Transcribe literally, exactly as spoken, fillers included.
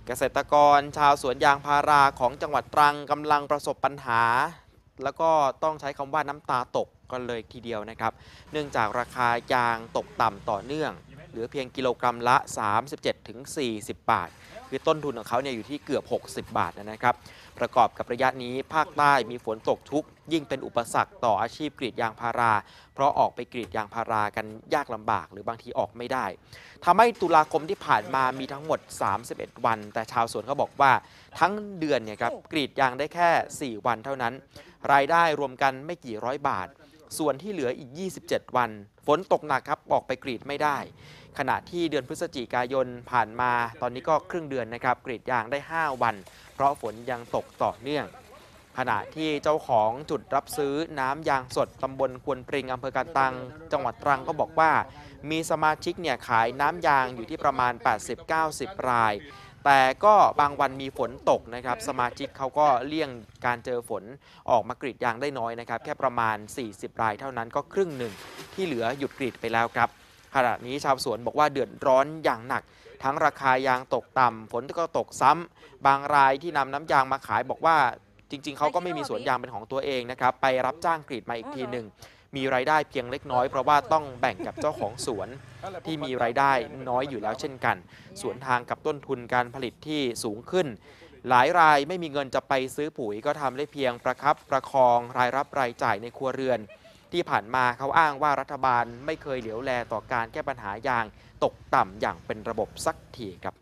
เกษตรกรชาวสวนยางพาราของจังหวัดตรังกำลังประสบปัญหาแล้วก็ต้องใช้คำว่าน้ำตาตกกันเลยทีเดียวนะครับเนื่องจากราคายางตกต่ำต่อเนื่องเหลือเพียงกิโลกรัมละ สามสิบเจ็ดถึงสี่สิบ บาทคือต้นทุนของเขาเนี่ยอยู่ที่เกือบ หกสิบ บาทนะครับประกอบกับระยะนี้ภาคใต้มีฝนตกชุกยิ่งเป็นอุปสรรคต่ออาชีพกรีดยางพาราเพราะออกไปกรีดยางพารากันยากลำบากหรือบางทีออกไม่ได้ทำให้ตุลาคมที่ผ่านมามีทั้งหมดสามสิบเอ็ดวันแต่ชาวสวนเขาบอกว่าทั้งเดือนเนี่ยครับกรีดยางได้แค่สี่วันเท่านั้นรายได้รวมกันไม่กี่ร้อยบาทส่วนที่เหลืออีกยี่สิบเจ็ดวันฝนตกหนักครับออกไปกรีดไม่ได้ขณะที่เดือนพฤศจิกายนผ่านมาตอนนี้ก็ครึ่งเดือนนะครับกรีดยางได้ห้าวันเพราะฝนยังตกต่อเนื่องขณะที่เจ้าของจุดรับซื้อน้ำยางสดตำบลควนปริงอำเภอกันตังจังหวัดตรังก็บอกว่ามีสมาชิกเนี่ยขายน้ำยางอยู่ที่ประมาณ แปดสิบถึงเก้าสิบ รายแต่ก็บางวันมีฝนตกนะครับสมาชิกเขาก็เลี่ยงการเจอฝนออกมากรีดยางได้น้อยนะครับแค่ประมาณสี่สิบรายเท่านั้นก็ครึ่งหนึ่งที่เหลือหยุดกรีดไปแล้วครับขณะนี้ชาวสวนบอกว่าเดือดร้อนอย่างหนักทั้งราคายางตกต่ำฝนก็ตกซ้ำบางรายที่นำน้ำยางมาขายบอกว่าจริงๆเขาก็ไม่มีสวนยางเป็นของตัวเองนะครับไปรับจ้างกรีดมาอีกทีหนึ่งมีรายได้เพียงเล็กน้อยเพราะว่าต้องแบ่งกับเจ้าของสวนที่มีรายได้น้อยอยู่แล้วเช่นกันสวนทางกับต้นทุนการผลิตที่สูงขึ้นหลายรายไม่มีเงินจะไปซื้อปุ๋ยก็ทำได้เพียงประคับประคองรายรับรายจ่ายในครัวเรือนที่ผ่านมาเขาอ้างว่ารัฐบาลไม่เคยเหลียวแลต่อการแก้ปัญหายางตกต่ำอย่างเป็นระบบสักทีครับ